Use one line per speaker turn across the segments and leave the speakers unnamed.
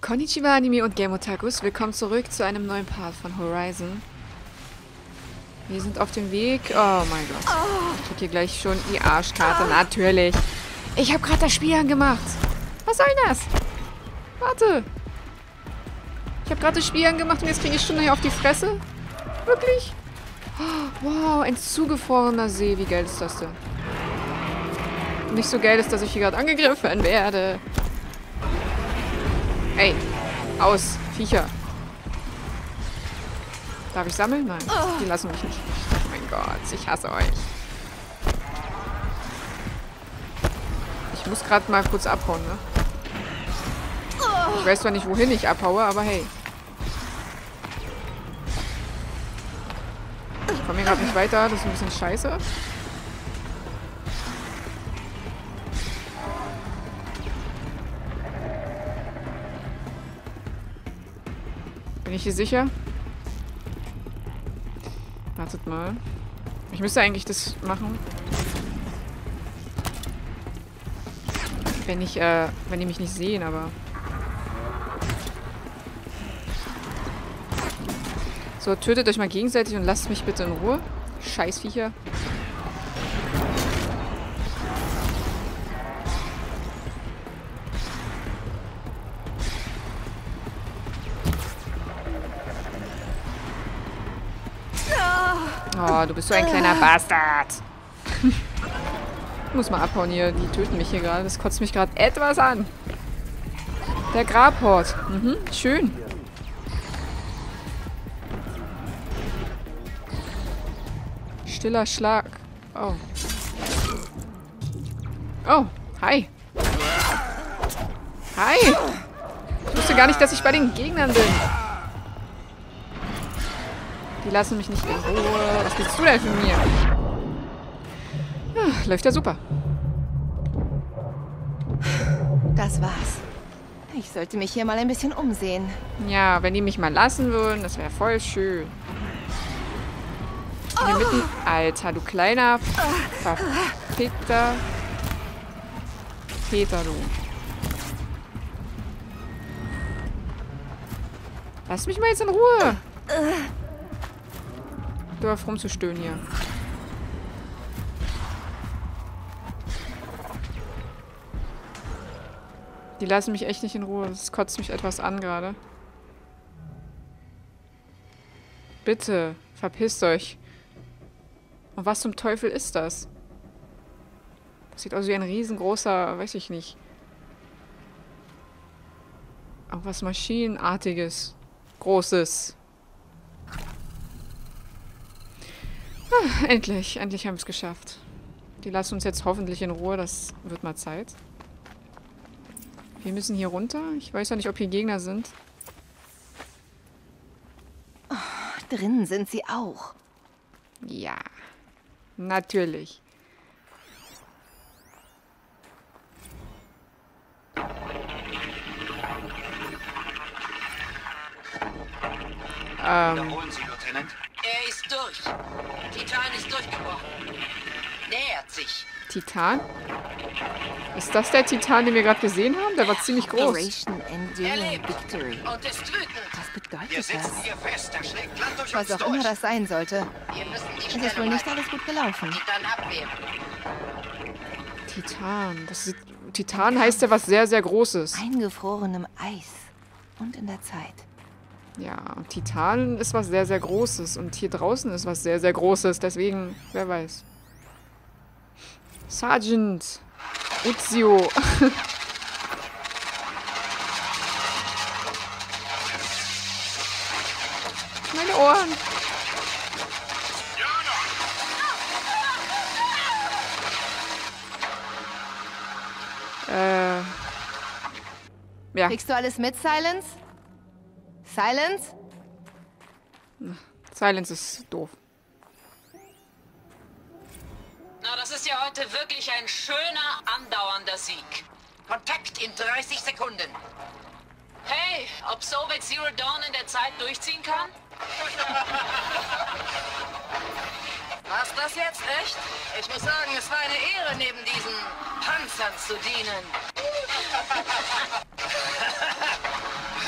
Konnichiwa, Anime und Game Otakus. Willkommen zurück zu einem neuen Part von Horizon. Wir sind auf dem Weg. Oh mein Gott. Ich krieg hier gleich schon die Arschkarte. Natürlich. Ich habe gerade das Spiel angemacht. Was soll das? Warte. Ich habe gerade das Spiel angemacht und jetzt kriege ich schon hier auf die Fresse. Wirklich? Wow, ein zugefrorener See. Wie geil ist das denn? Nicht so geil ist, dass ich hier gerade angegriffen werde. Ey, aus, Viecher. Darf ich sammeln? Nein, die lassen mich nicht. Oh mein Gott, ich hasse euch. Ich muss gerade mal kurz abhauen, ne? Ich weiß zwar nicht, wohin ich abhaue, aber hey. Ich komme hier gerade nicht weiter, das ist ein bisschen scheiße. Bin ich hier sicher? Wartet mal. Ich müsste eigentlich das machen. Wenn die mich nicht sehen, aber... So, tötet euch mal gegenseitig und lasst mich bitte in Ruhe. Scheißviecher. Oh, du bist so ein kleiner Bastard. Ich muss mal abhauen hier. Die töten mich hier gerade. Das kotzt mich gerade etwas an. Der Grabhort. Mhm, schön. Stiller Schlag. Oh. Oh, hi. Hi. Ich wusste gar nicht, dass ich bei den Gegnern bin. Die lassen mich nicht in Ruhe. Was willst du denn von mir? Ja, läuft ja super.
Das war's. Ich sollte mich hier mal ein bisschen umsehen.
Ja, wenn die mich mal lassen würden, das wäre voll schön. Hier mitten... Alter, du kleiner verfickter Peter, du. Lass mich mal jetzt in Ruhe. Du auf rumzustöhnen hier. Die lassen mich echt nicht in Ruhe. Das kotzt mich etwas an gerade. Bitte, verpisst euch. Und was zum Teufel ist das? Das sieht aus wie ein riesengroßer, weiß ich nicht. Auch was Maschinenartiges. Großes. Endlich haben wir es geschafft. Die lassen uns jetzt hoffentlich in Ruhe, das wird mal Zeit. Wir müssen hier runter. Ich weiß ja nicht, ob hier Gegner sind.
Oh, drinnen sind sie auch.
Ja, natürlich.
Wiederholen Sie, Lieutenant.
Er ist durch. Titan ist durchgebrochen. Nähert sich.
Titan? Ist das der Titan, den wir gerade gesehen haben? Der war ziemlich groß.
Operation
Er
Enduring
lebt
Victory.
und ist wütend.
Was
Wir
bedeutet
sitzen
das?
hier fest. Er schlägt Land durch
Was
uns
auch immer
durch.
das sein sollte.
Wir müssen die
Es
Stelle
ist wohl nicht
halten.
alles gut gelaufen.
Titan abwehren.
Titan. Titan heißt ja was sehr, sehr Großes.
Eingefrorenem Eis. Und in der Zeit.
Ja, und Titan ist was sehr, sehr Großes. Und hier draußen ist was sehr, sehr Großes. Deswegen, wer weiß. Sergeant Ezio. Meine Ohren. Ja.
Kriegst du alles mit, Silence? Silence?
Silence ist doof.
Na, das ist ja heute wirklich ein schöner, andauernder Sieg. Kontakt in 30 Sekunden. Hey, ob Soviet Zero Dawn in der Zeit durchziehen kann? War's das jetzt, echt? Ich muss sagen, es war eine Ehre, neben diesen Panzern zu dienen.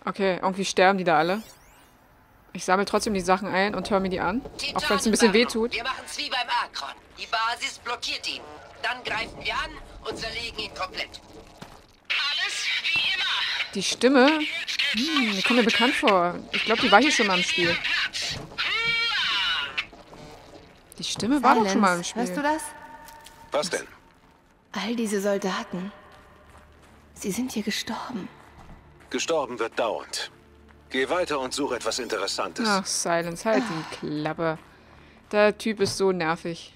Okay, irgendwie sterben die da alle. Ich sammle trotzdem die Sachen ein und höre mir die an. Auch wenn es ein bisschen weh tut.
Wir machen's wie beim Akron. Die Basis blockiert ihn. Dann greifen wir an und zerlegen ihn komplett. Alles wie immer.
Die Stimme, die kommt mir bekannt vor. Ich glaube, die war hier schon mal im Spiel. Die Stimme war doch schon mal im Spiel.
Hörst du das?
Was denn?
All diese Soldaten. Sie sind hier gestorben.
Gestorben wird dauernd. Geh weiter und such etwas Interessantes.
Ach, Silence, halt die Klappe. Der Typ ist so nervig.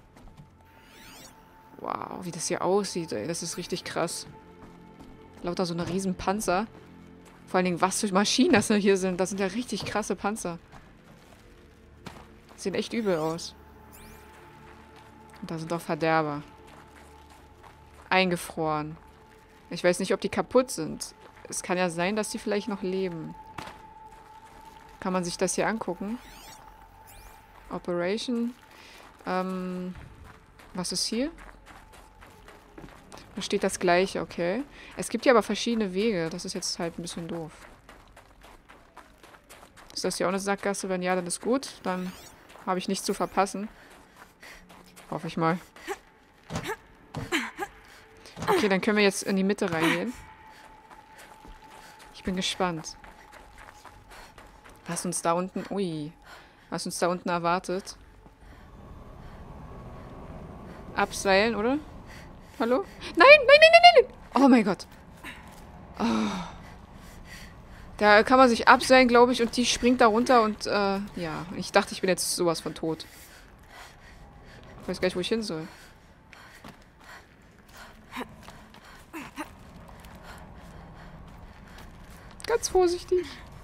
Wow, wie das hier aussieht, ey. Das ist richtig krass. Lauter so eine riesen Panzer. Vor allen Dingen, was für Maschinen das hier sind. Das sind ja richtig krasse Panzer. Sehen echt übel aus. Und da sind auch Verderber. Eingefroren. Ich weiß nicht, ob die kaputt sind. Es kann ja sein, dass die vielleicht noch leben. Kann man sich das hier angucken? Operation. Was ist hier? Da steht das Gleiche, okay. Es gibt hier aber verschiedene Wege. Das ist jetzt halt ein bisschen doof. Ist das hier auch eine Sackgasse? Wenn ja, dann ist gut. Dann habe ich nichts zu verpassen. Hoffe ich mal. Okay, dann können wir jetzt in die Mitte reingehen. Ich bin gespannt. Was uns da unten... Ui. Was uns da unten erwartet. Abseilen, oder? Hallo? Nein, nein, nein, nein, nein! Oh mein Gott. Oh. Da kann man sich abseilen, glaube ich, und die springt da runter und, ja. Ich dachte, ich bin jetzt sowas von tot. Ich weiß gar nicht, wo ich hin soll. Ganz vorsichtig.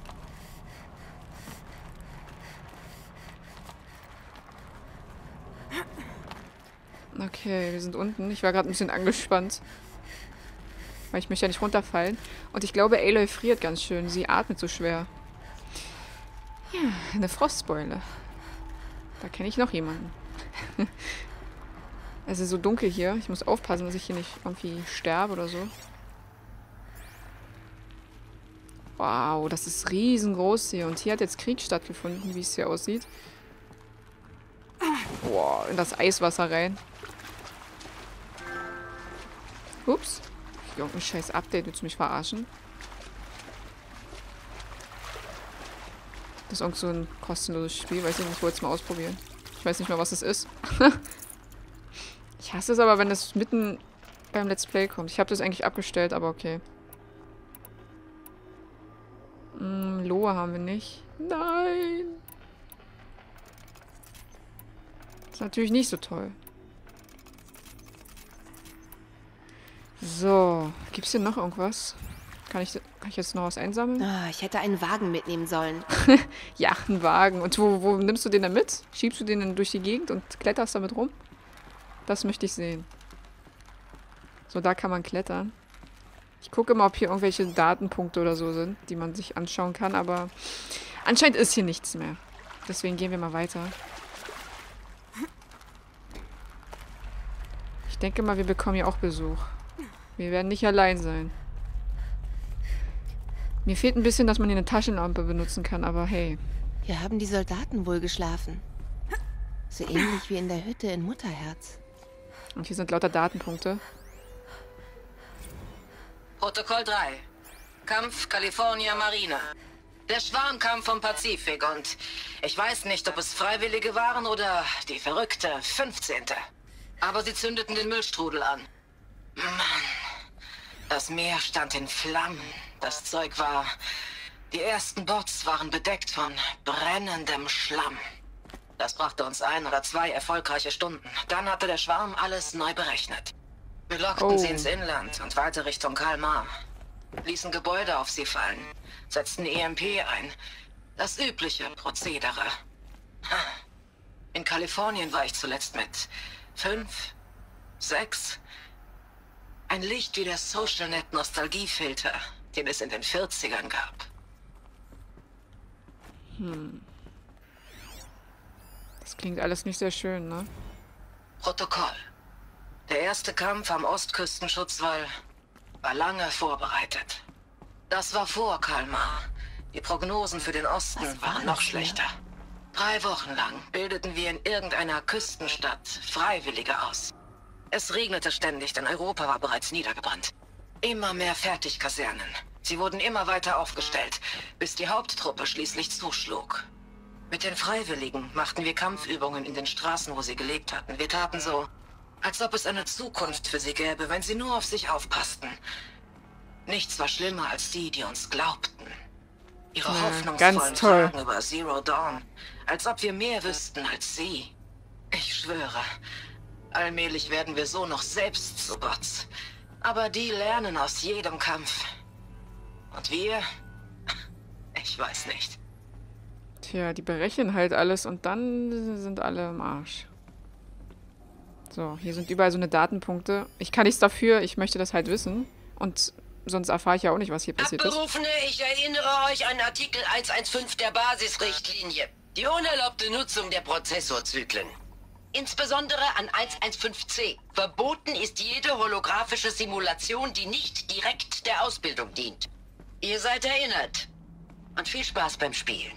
Okay, wir sind unten. Ich war gerade ein bisschen angespannt. Weil ich möchte ja nicht runterfallen. Und ich glaube, Aloy friert ganz schön. Sie atmet so schwer. Ja, eine Frostbeule. Da kenne ich noch jemanden. Es ist so dunkel hier. Ich muss aufpassen, dass ich hier nicht irgendwie sterbe oder so. Wow, das ist riesengroß hier. Und hier hat jetzt Krieg stattgefunden, wie es hier aussieht. Wow, in das Eiswasser rein. Ups. Irgendein scheiß Update, willst du mich verarschen? Das ist irgend so ein kostenloses Spiel. Weiß ich nicht, ich wollte es mal ausprobieren. Ich weiß nicht mal, was es ist. Ich hasse es aber, wenn es mitten beim Let's Play kommt. Ich habe das eigentlich abgestellt, aber okay. Lohe haben wir nicht. Nein! Das ist natürlich nicht so toll. So, gibt's hier noch irgendwas? Kann ich jetzt noch was einsammeln?
Ah, ich hätte einen Wagen mitnehmen sollen.
Ja, einen Wagen. Und wo nimmst du den dann mit? Schiebst du den dann durch die Gegend und kletterst damit rum? Das möchte ich sehen. So, da kann man klettern. Ich gucke mal, ob hier irgendwelche Datenpunkte oder so sind, die man sich anschauen kann, aber anscheinend ist hier nichts mehr. Deswegen gehen wir mal weiter. Ich denke mal, wir bekommen hier auch Besuch. Wir werden nicht allein sein. Mir fehlt ein bisschen, dass man hier eine Taschenlampe benutzen kann, aber hey.
Hier haben die Soldaten wohl geschlafen. So ähnlich wie in der Hütte in Mutterherz.
Und hier sind lauter Datenpunkte.
Protokoll 3. Kampf California Marina. Der Schwarm kam vom Pazifik und ich weiß nicht, ob es Freiwillige waren oder die verrückte 15. Aber sie zündeten den Müllstrudel an. Mann, das Meer stand in Flammen. Das Zeug war... Die ersten Bots waren bedeckt von brennendem Schlamm. Das brachte uns 1 oder 2 erfolgreiche Stunden. Dann hatte der Schwarm alles neu berechnet. Wir lockten sie ins Inland und weiter Richtung Kalmar. Ließen Gebäude auf sie fallen. Setzten EMP ein. Das übliche Prozedere. In Kalifornien war ich zuletzt mit 5, 6. Ein Licht wie der SocialNet Nostalgiefilter, den es in den 40ern gab.
Das klingt alles nicht sehr schön, ne?
Protokoll. Der erste Kampf am Ostküstenschutzwall war lange vorbereitet. Das war vor Kalmar. Die Prognosen für den Osten
Was war
waren noch
das hier?
schlechter. 3 Wochen lang bildeten wir in irgendeiner Küstenstadt Freiwillige aus. Es regnete ständig, denn Europa war bereits niedergebrannt. Immer mehr Fertigkasernen. Sie wurden immer weiter aufgestellt, bis die Haupttruppe schließlich zuschlug. Mit den Freiwilligen machten wir Kampfübungen in den Straßen, wo sie gelebt hatten. Wir taten so, als ob es eine Zukunft für sie gäbe, wenn sie nur auf sich aufpassten. Nichts war schlimmer als die, die uns glaubten. Ihre
Ja,
hoffnungsvollen
ganz toll.
Fragen über Zero Dawn, als ob wir mehr wüssten als sie. Ich schwöre, allmählich werden wir so noch selbst zu Bots. Aber die lernen aus jedem Kampf. Und wir? Ich weiß nicht.
Tja, die berechnen halt alles und dann sind alle im Arsch. So, hier sind überall so eine Datenpunkte. Ich kann nichts dafür, ich möchte das halt wissen. Und sonst erfahre ich ja auch nicht, was hier passiert ist.
Abberufene, ich erinnere euch an Artikel 115 der Basisrichtlinie. Die unerlaubte Nutzung der Prozessorzyklen. Insbesondere an 115c. Verboten ist jede holographische Simulation, die nicht direkt der Ausbildung dient. Ihr seid erinnert. Und viel Spaß beim Spielen.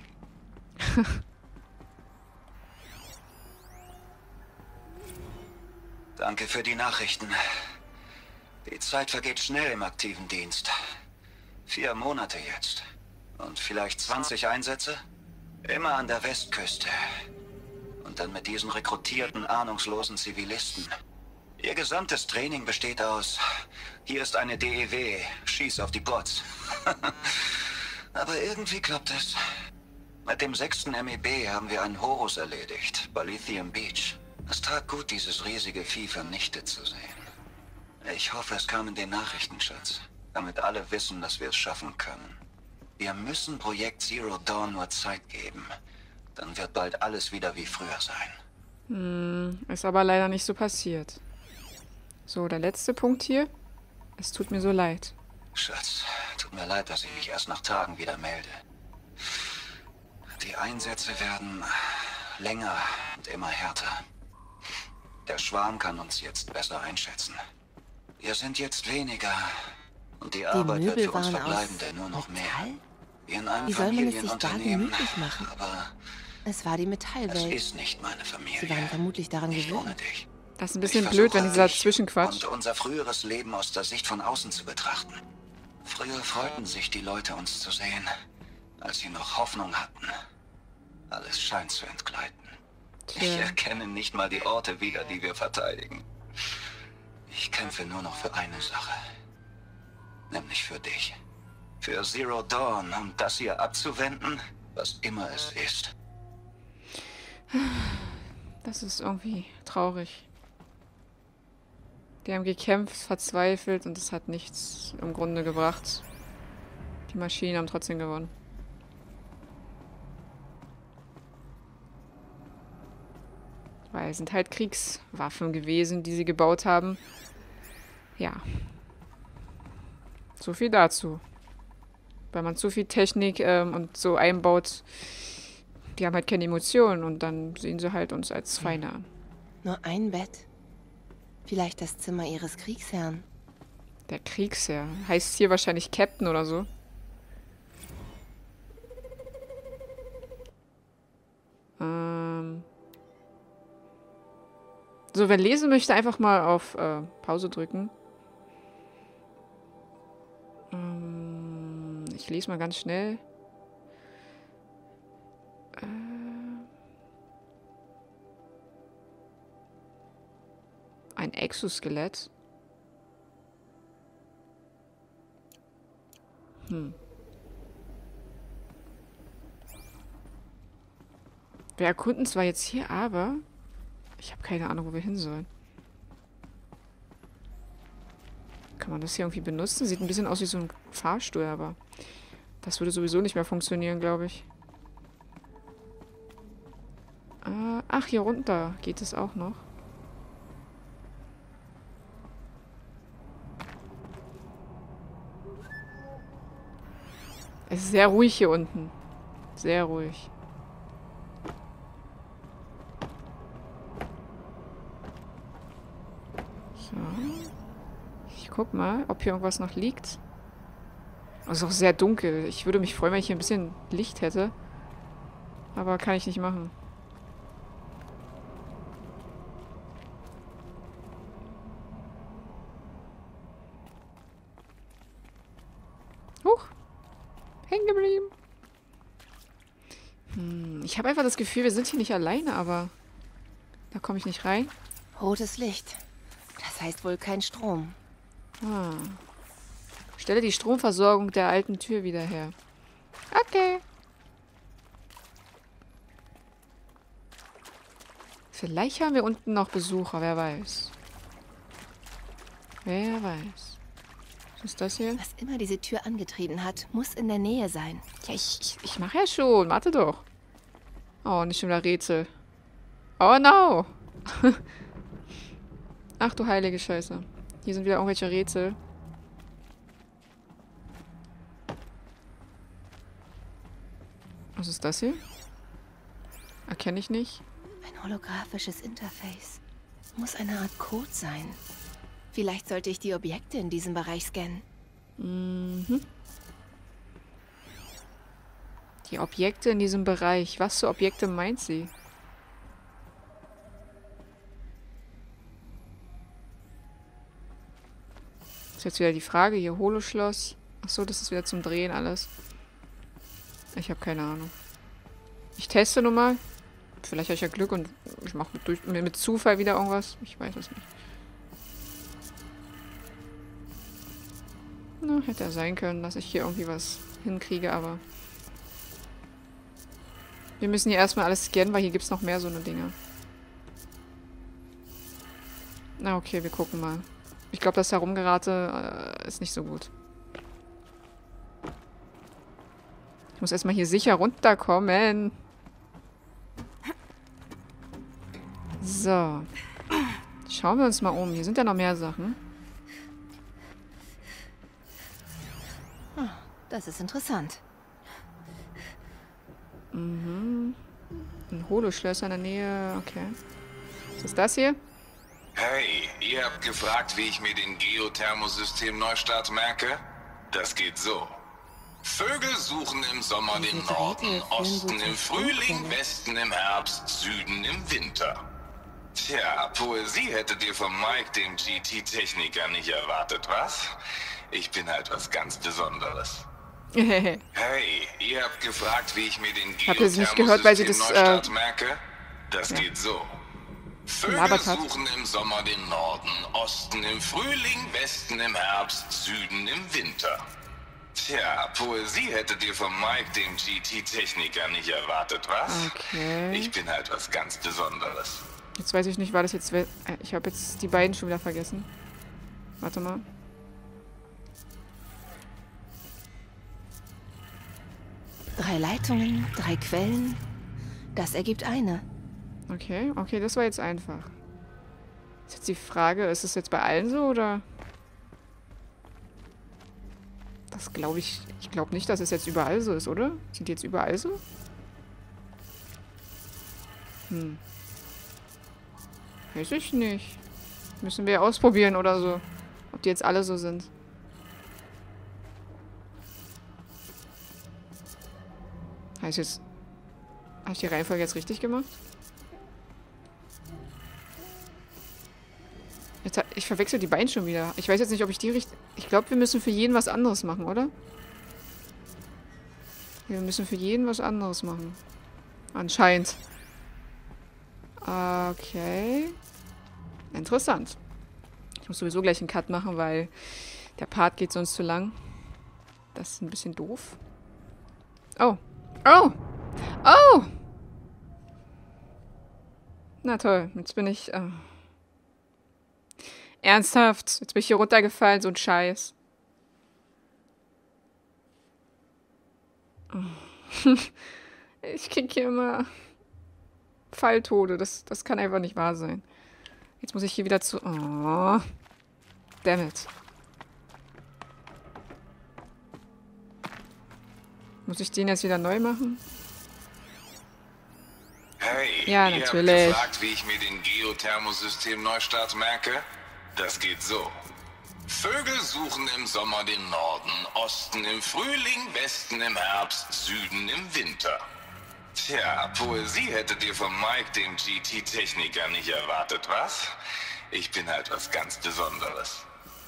Danke für die Nachrichten. Die Zeit vergeht schnell im aktiven Dienst. 4 Monate jetzt. Und vielleicht 20 Einsätze? Immer an der Westküste. Und dann mit diesen rekrutierten, ahnungslosen Zivilisten. Ihr gesamtes Training besteht aus: hier ist eine DEW, schieß auf die Bots. Aber irgendwie klappt es. Mit dem 6. MEB haben wir einen Horus erledigt, bei Lithium Beach. Es tat gut, dieses riesige Vieh vernichtet zu sehen. Ich hoffe, es kam in den Nachrichten, Schatz, damit alle wissen, dass wir es schaffen können. Wir müssen Projekt Zero Dawn nur Zeit geben. Dann wird bald alles wieder wie früher sein.
Ist aber leider nicht so passiert. So, der letzte Punkt hier. Es tut mir so leid.
Schatz, tut mir leid, dass ich mich erst nach Tagen wieder melde. Die Einsätze werden länger und immer härter. Der Schwarm kann uns jetzt besser einschätzen. Wir sind jetzt weniger und die Arbeit wird
Möbel
für uns
waren
Verbleibende
aus
nur noch mehr.
Metall?
Wie in einem
Wie soll man es sich da
Familienunternehmen.
gemütlich machen?
Aber
Es war die
es
Metallwelt.
ist nicht meine Familie.
Sie waren vermutlich daran
Nicht ohne
gewöhnt.
dich.
Das ist ein
Ich
bisschen blöd, wenn
versuche,
dieser
dich
Zwischenquatsch.
und unser früheres Leben aus der Sicht von außen zu betrachten. Früher freuten sich die Leute, uns zu sehen, als sie noch Hoffnung hatten. Alles scheint zu entgleiten. Ich
Tja.
erkenne nicht mal die Orte wieder, die wir verteidigen. Ich kämpfe nur noch für eine Sache. Nämlich für dich. Für Zero Dawn, um das hier abzuwenden, was immer es ist.
Das ist irgendwie traurig. Die haben gekämpft, verzweifelt und es hat nichts im Grunde gebracht. Die Maschinen haben trotzdem gewonnen. Weil es sind halt Kriegswaffen gewesen, die sie gebaut haben. Ja. So viel dazu. Weil man zu viel Technik und so einbaut, die haben halt keine Emotionen und dann sehen sie halt uns als Feinde an.
Nur ein Bett. Vielleicht das Zimmer ihres Kriegsherrn.
Der Kriegsherr. Heißt hier wahrscheinlich Captain oder so. So, wer lesen möchte, einfach mal auf Pause drücken. Ich lese mal ganz schnell. Ein Exoskelett. Wir erkunden zwar jetzt hier, aber ich habe keine Ahnung, wo wir hin sollen. Kann man das hier irgendwie benutzen? Sieht ein bisschen aus wie so ein Fahrstuhl, aber das würde sowieso nicht mehr funktionieren, glaube ich. Ach, hier runter geht es auch noch. Es ist sehr ruhig hier unten. Sehr ruhig. So. Ich guck mal, ob hier irgendwas noch liegt. Es ist auch sehr dunkel. Ich würde mich freuen, wenn ich hier ein bisschen Licht hätte. Aber kann ich nicht machen. Huch. Hängen geblieben. Ich habe einfach das Gefühl, wir sind hier nicht alleine, aber da komme ich nicht rein.
Rotes Licht. Das heißt wohl kein Strom.
Ah. Stelle die Stromversorgung der alten Tür wieder her. Okay. Vielleicht haben wir unten noch Besucher, wer weiß. Wer weiß. Was ist das hier?
Was immer diese Tür angetrieben hat, muss in der Nähe sein.
Ja, ich mache ja schon. Warte doch. Oh, nicht schon wieder Rätsel. Oh no. Ach du heilige Scheiße. Hier sind wieder irgendwelche Rätsel. Was ist das hier? Erkenne ich nicht.
Ein holographisches Interface. Muss eine Art Code sein. Vielleicht sollte ich die Objekte in diesem Bereich scannen.
Mhm. Die Objekte in diesem Bereich. Was für Objekte meint sie? Das ist jetzt wieder die Frage. Hier Holoschloss. Achso, das ist wieder zum Drehen alles. Ich habe keine Ahnung. Ich teste nur mal. Vielleicht habe ich ja Glück und ich mache mit Zufall wieder irgendwas. Ich weiß es nicht. Na, hätte ja sein können, dass ich hier irgendwie was hinkriege, aber... Wir müssen hier erstmal alles scannen, weil hier gibt es noch mehr so eine Dinge. Na okay, wir gucken mal. Ich glaube, das Herumgerate ist nicht so gut. Ich muss erstmal hier sicher runterkommen. So. Schauen wir uns mal um. Hier sind ja noch mehr Sachen.
Das ist interessant.
Mhm. Ein Holoschlösser in der Nähe. Okay. Was ist das hier?
Hey, ihr habt gefragt, wie ich mir den Geothermosystem-Neustart merke? Das geht so. Vögel suchen im Sommer den Norden, Osten im Frühling, Westen im Herbst, Süden im Winter. Tja, Poesie hättet ihr von Mike, dem GT-Techniker, nicht erwartet, was? Ich bin halt was ganz Besonderes. Hey, ihr habt gefragt, wie ich mir den Geothermosystem-Neustart merke? Das geht so. Vögel suchen im Sommer den Norden, Osten im Frühling, Westen im Herbst, Süden im Winter. Tja, Poesie hättet ihr von Mike, dem GT-Techniker, nicht erwartet, was?
Okay.
Ich bin halt was ganz Besonderes.
Jetzt weiß ich nicht, war das jetzt... Ich habe jetzt die beiden schon wieder vergessen. Warte mal.
Drei Leitungen, 3 Quellen. Das ergibt eine.
Okay, okay, das war jetzt einfach. Ist jetzt die Frage, ist es jetzt bei allen so, oder? Das glaube ich... Ich glaube nicht, dass es jetzt überall so ist, oder? Sind die jetzt überall so? Weiß ich nicht. Müssen wir ausprobieren oder so. Ob die jetzt alle so sind. Heißt jetzt... Habe ich die Reihenfolge jetzt richtig gemacht? Jetzt, ich verwechsel die beiden schon wieder. Ich weiß jetzt nicht, ob ich die richtig... Ich glaube, wir müssen für jeden was anderes machen, oder? Wir müssen für jeden was anderes machen. Anscheinend. Okay. Interessant. Ich muss sowieso gleich einen Cut machen, weil der Part geht sonst zu lang. Das ist ein bisschen doof. Oh. Oh! Oh! Na toll, jetzt bin ich... Ernsthaft? Jetzt bin ich hier runtergefallen, so ein Scheiß. Ich krieg hier immer Falltode. Das kann einfach nicht wahr sein. Jetzt muss ich hier wieder zu... Oh. Dammit. Muss ich den jetzt wieder neu machen?
Hey,
ja,
ihr
natürlich.
habt gefragt, wie ich mir den Geothermosystem-Neustart merke? Das geht so. Vögel suchen im Sommer den Norden, Osten im Frühling, Westen im Herbst, Süden im Winter. Tja, Poesie hättet ihr von Mike, dem GT-Techniker, nicht erwartet, was? Ich bin halt was ganz Besonderes.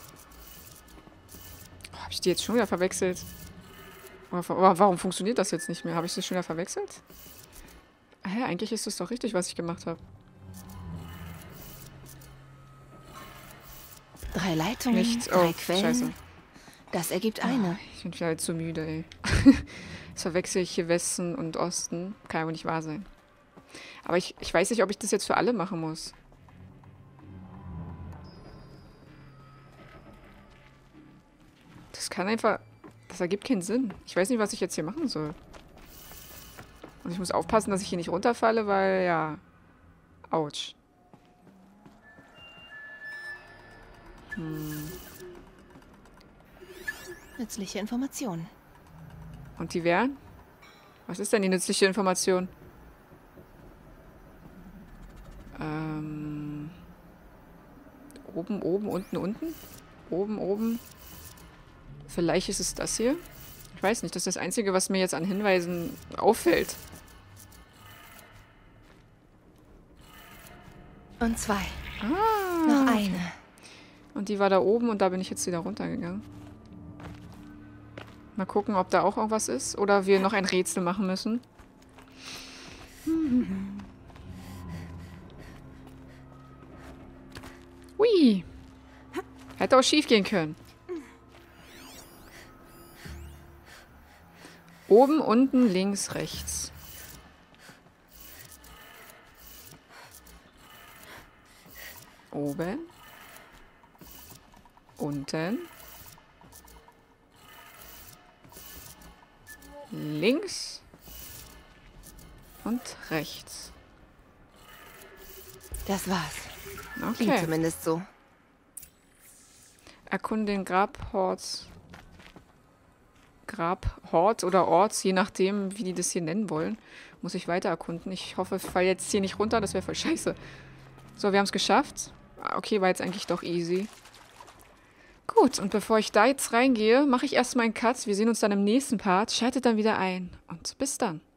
Habe ich die jetzt schon wieder verwechselt? Oder warum funktioniert das jetzt nicht mehr? Habe ich das schon wieder verwechselt? Ah ja, eigentlich ist das doch richtig, was ich gemacht habe.
3 Leitungen,
Nichts.
3
Oh,
Quellen.
scheiße.
Das ergibt eine.
Ich bin vielleicht zu müde, ey. Jetzt verwechsel ich hier Westen und Osten. Kann ja wohl nicht wahr sein. Aber ich weiß nicht, ob ich das jetzt für alle machen muss. Das kann einfach... Das ergibt keinen Sinn. Ich weiß nicht, was ich jetzt hier machen soll. Und ich muss aufpassen, dass ich hier nicht runterfalle, weil, ja... Autsch.
Nützliche Informationen.
Und die wären? Was ist denn die nützliche Information? Oben, oben, unten, unten? Oben, oben. Vielleicht ist es das hier? Ich weiß nicht, das ist das Einzige, was mir jetzt an Hinweisen auffällt.
Und 2.
Ah,
Noch eine.
und die war da oben und da bin ich jetzt wieder runtergegangen. Mal gucken, ob da auch irgendwas ist. Oder wir noch ein Rätsel machen müssen. Hui. Hätte auch schief gehen können. Oben, unten, links, rechts. Oben. Unten. Links. Und rechts.
Das war's. Klingt
Okay.
zumindest so.
Erkunde den Grabhort oder Orts, je nachdem, wie die das hier nennen wollen. Muss ich weiter erkunden. Ich hoffe, ich falle jetzt hier nicht runter, das wäre voll scheiße. So, wir haben es geschafft. Okay, war jetzt eigentlich doch easy. Gut, und bevor ich da jetzt reingehe, mache ich erstmal einen Cut. Wir sehen uns dann im nächsten Part. Schaltet dann wieder ein. Und bis dann.